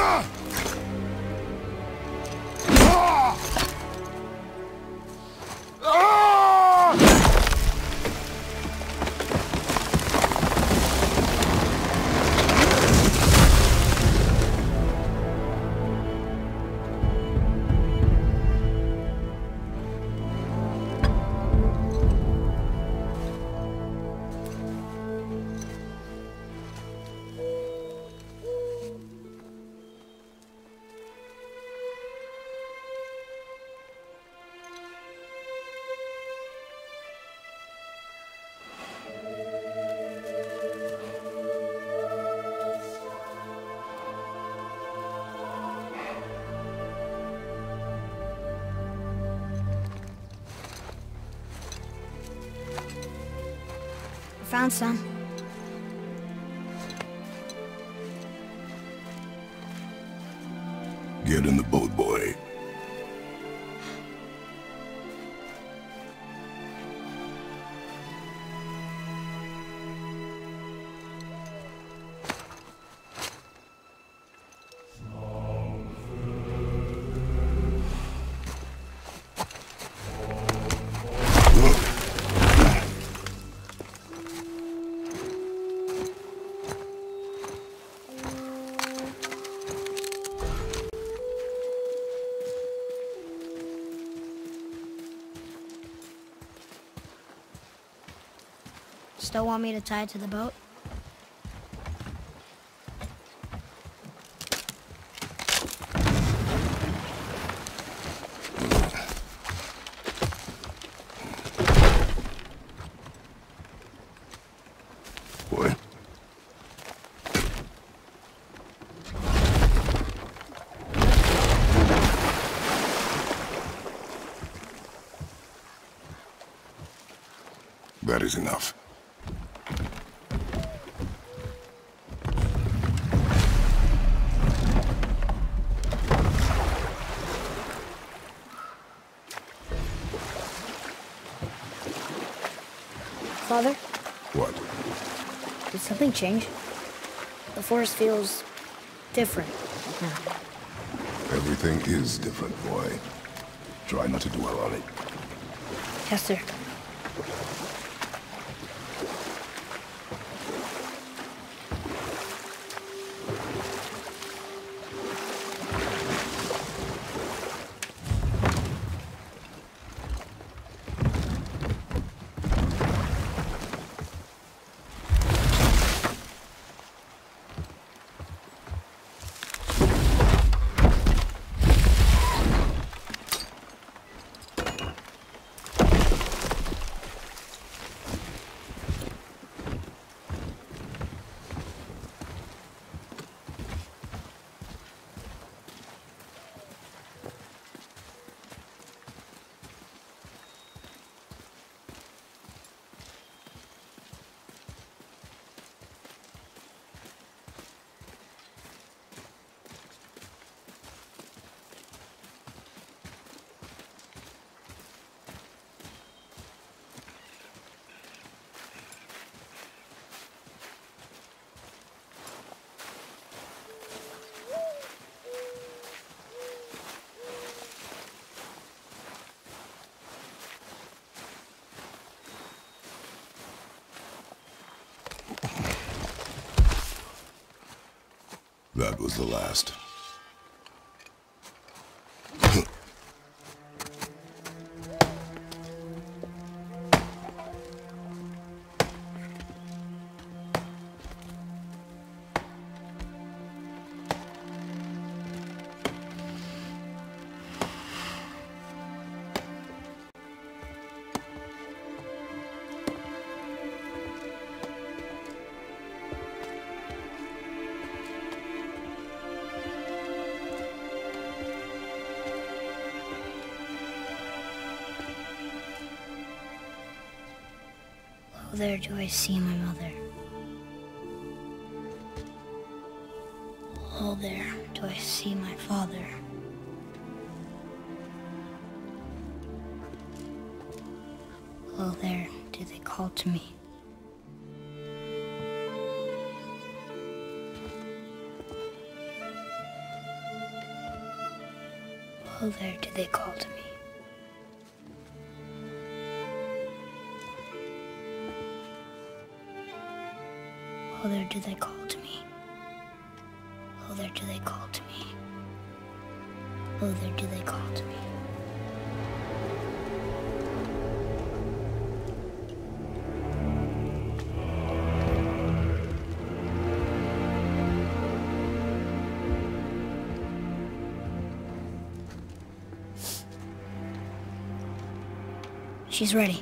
Found some. Get in the boat, boy. Still want me to tie it to the boat? Boy. That is enough. Father? What? Did something change? The forest feels different now. Everything is different, boy. Try not to dwell on it. Yes, sir. That was the last. Oh, there do I see my mother. Oh, there do I see my father. Oh, there do they call to me. Oh, there do they call to me. Oh, there do they call to me. Oh, there do they call to me. Oh, there do they call to me. She's ready.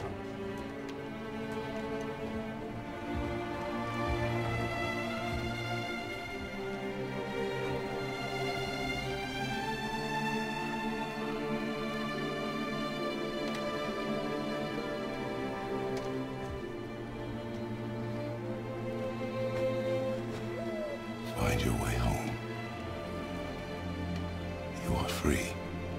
Find your way home. You are free.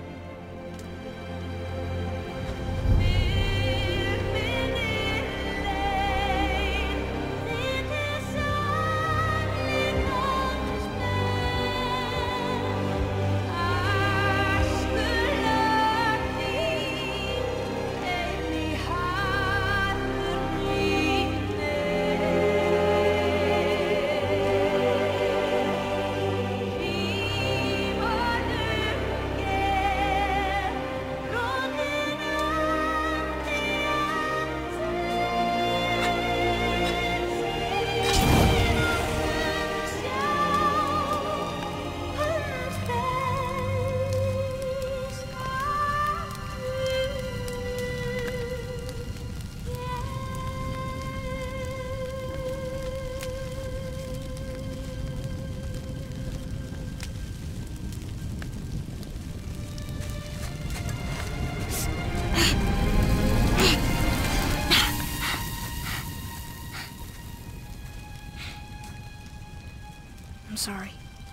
I'm sorry.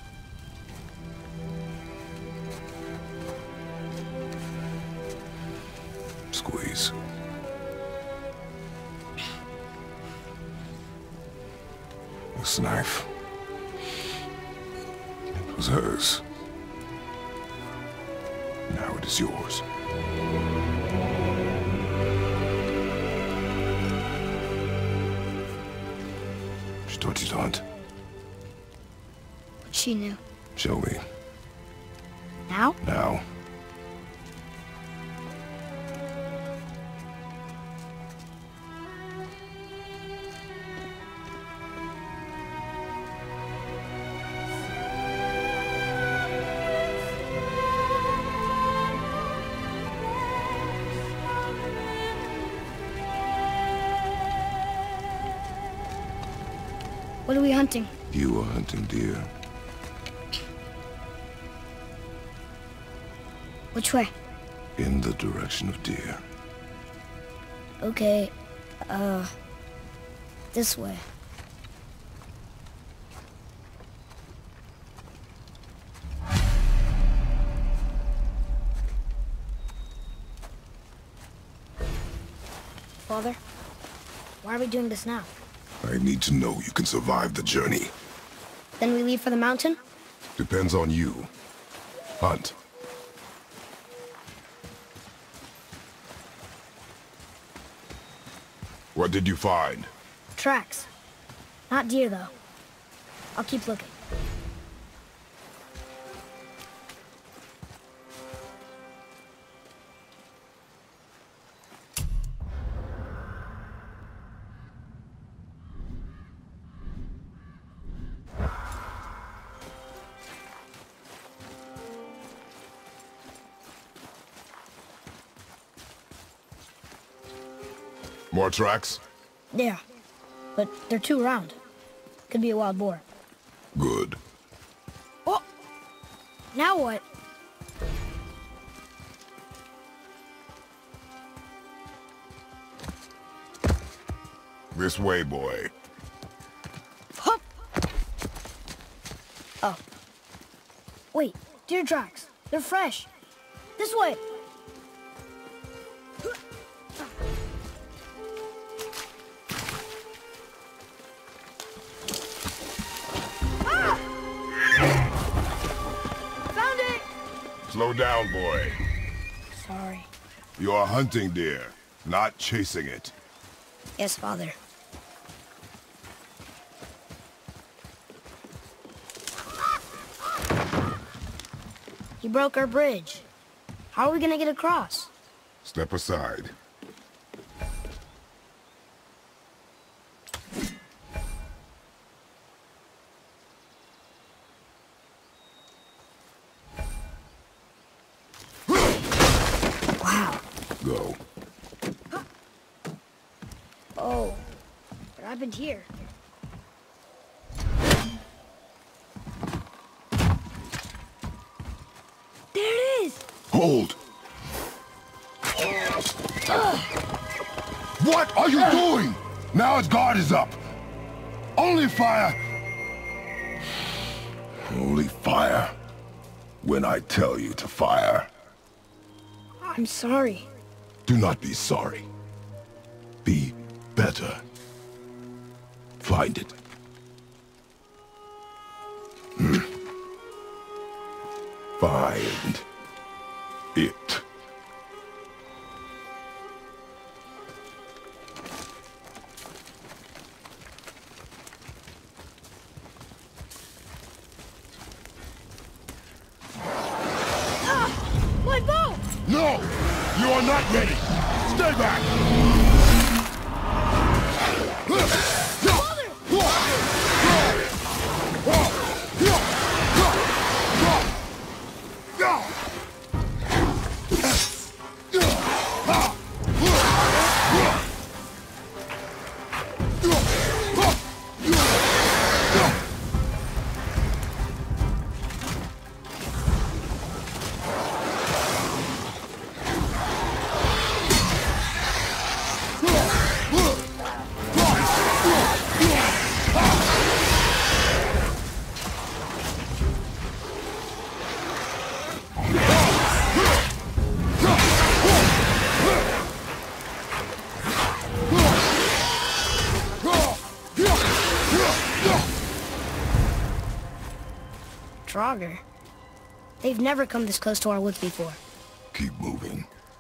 Squeeze. This knife. It was hers. Now it is yours. She taught you to hunt. She knew. Show me. Now? Now. What are we hunting? You are hunting deer. Which way? In the direction of deer. Okay, this way. Father, why are we doing this now? I need to know you can survive the journey. Then we leave for the mountain? Depends on you. Hunt. What did you find? Tracks. Not deer, though. I'll keep looking. More tracks? Yeah, but they're too round. Could be a wild boar. Good. Oh! Now what? This way, boy. Hup! Oh. Wait, deer tracks. They're fresh. This way! Slow down, boy. Sorry. You are hunting deer, not chasing it. Yes, Father. He broke our bridge. How are we gonna get across? Step aside. Wow. Go. Oh, what happened here? There it is! Hold! What are you doing? Now its guard is up. Only fire. Only fire. When I tell you to fire. I'm sorry. Do not be sorry. Be better. Find it. Find it. My bow! No! You are not ready! Stay back! Draugr. They've never come this close to our woods before. Keep moving.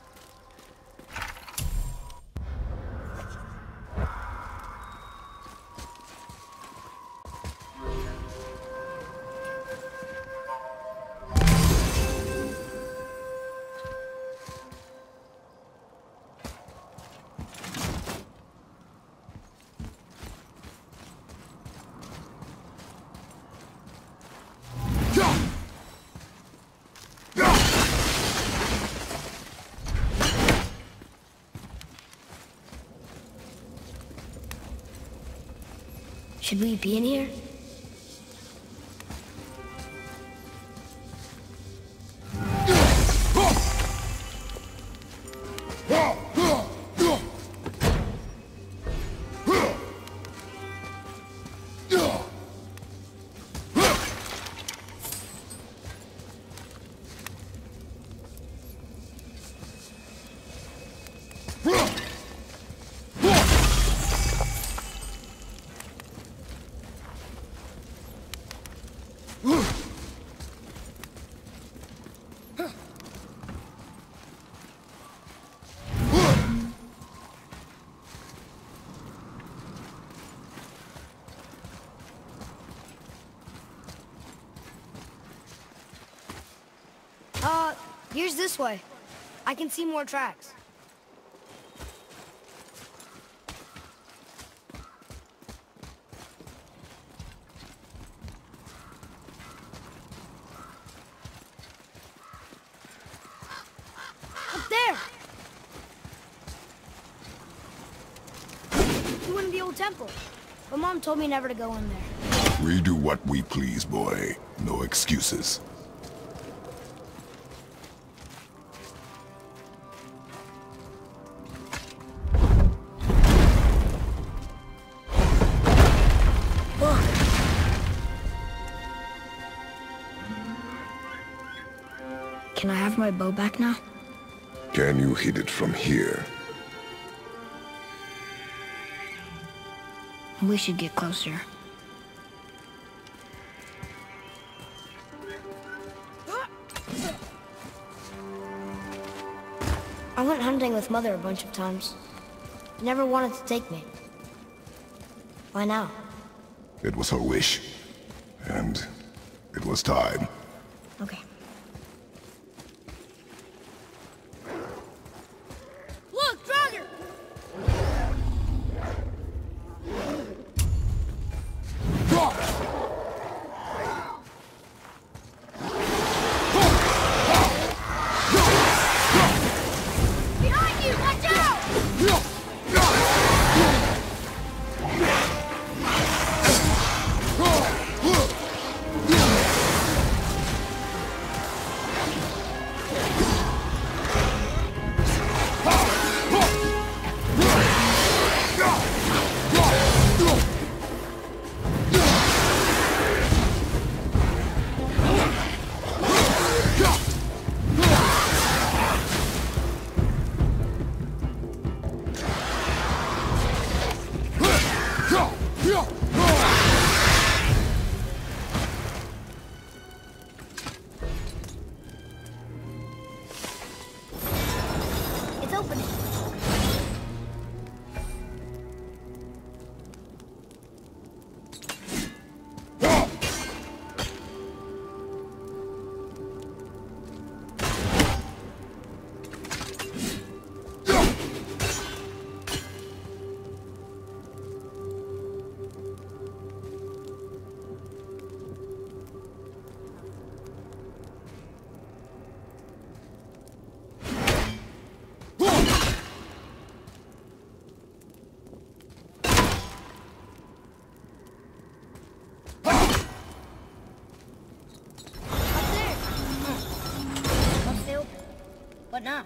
Should we be in here? Here's this way. I can see more tracks. Up there! We went to the old temple. But Mom told me never to go in there. We do what we please, boy. No excuses. Can I have my bow back now? Can you hit it from here? We should get closer. hunting with Mother a bunch of times. She never wanted to take me. Why now? It was her wish. And it was time. Okay. Look, Draugr! Behind you! Watch out! It's opening. What now?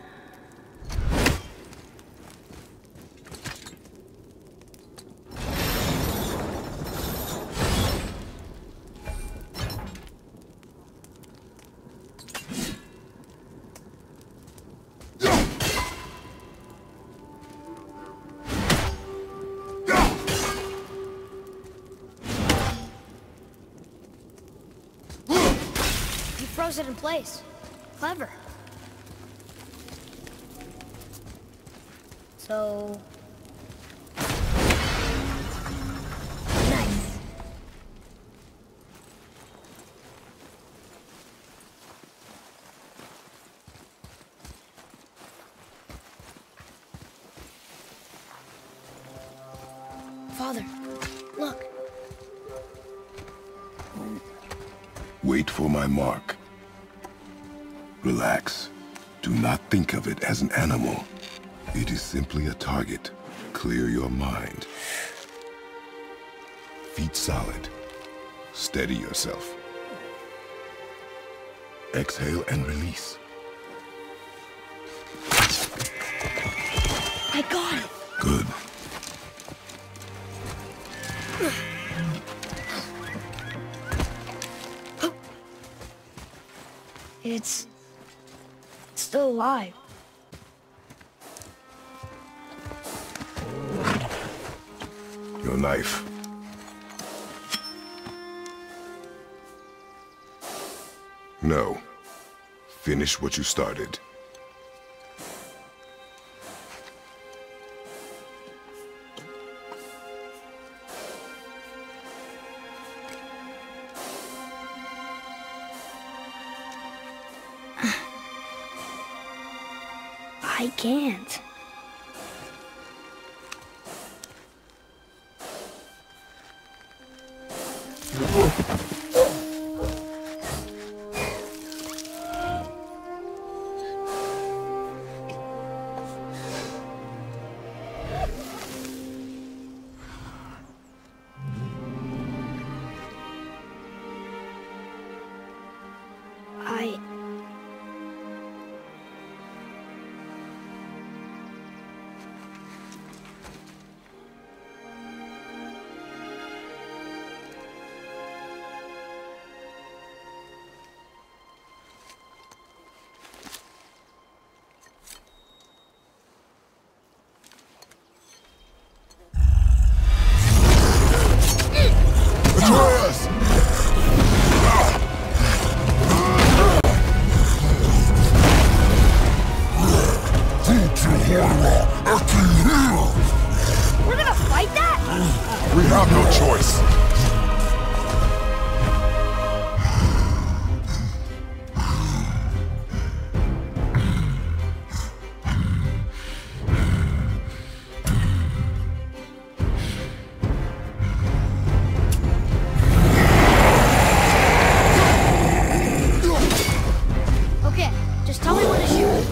You froze it in place. Clever. So... nice. Father, look. Wait for my mark. Relax. Do not think of it as an animal. It is simply a target. Clear your mind. Feet solid. Steady yourself. Exhale and release. I got it. Good. It's still alive. Your knife. No. Finish what you started. I can't. We're gonna fight that? We have no choice. Okay, just tell me when to shoot.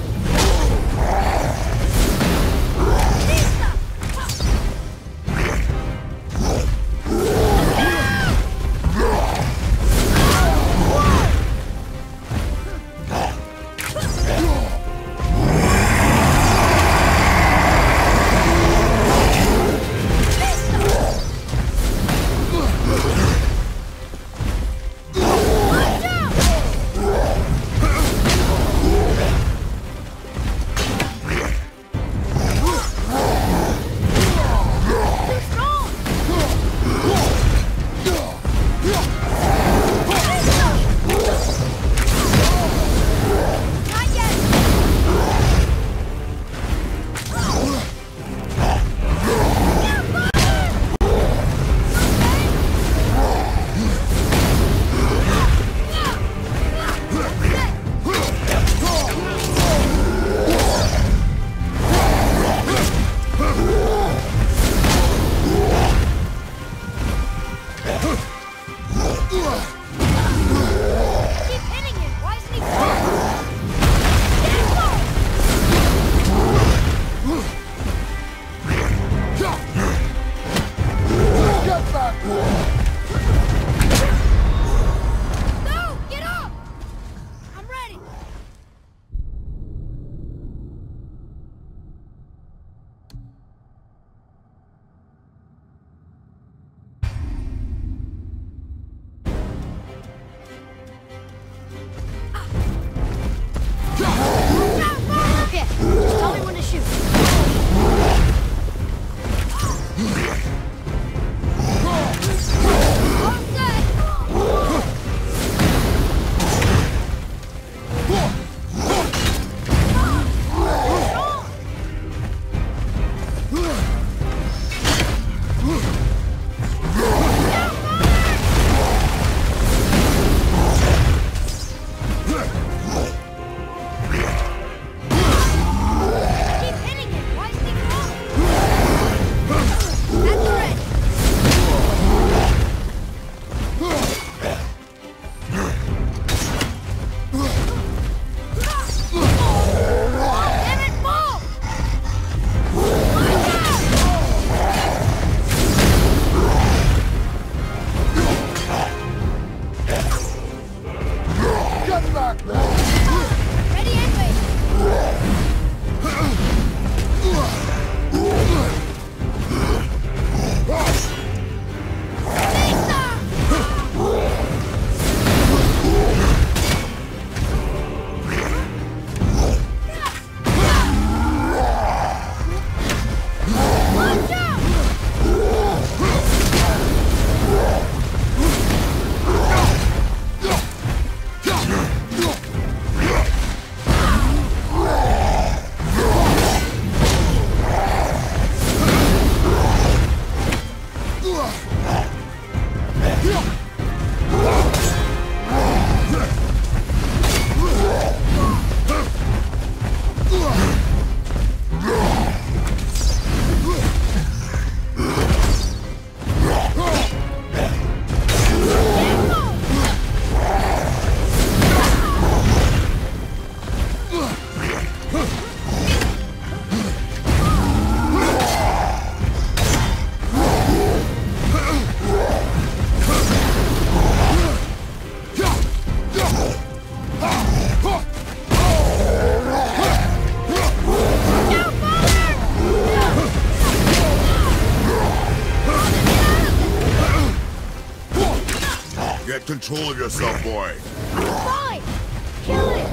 Get control of yourself, boy. Fine! Kill it!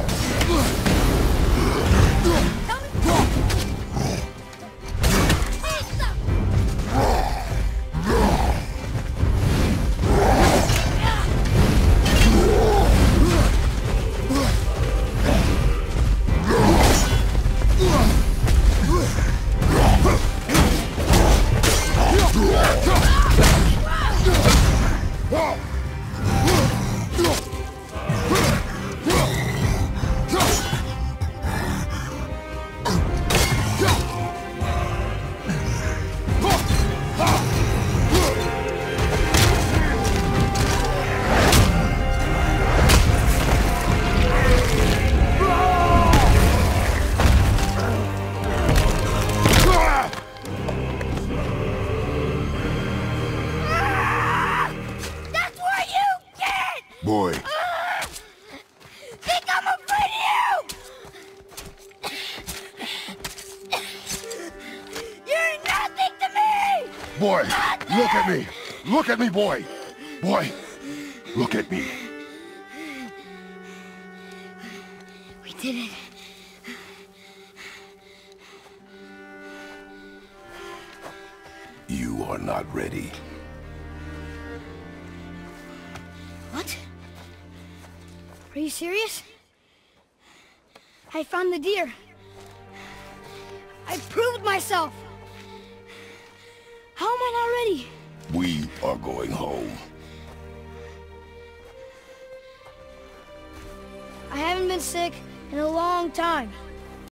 boy. Look at me. Look at me, boy. Boy, look at me. We did it. You are not ready. What? Are you serious? I found the deer. I proved myself. How am I not ready? We are going home. I haven't been sick in a long time.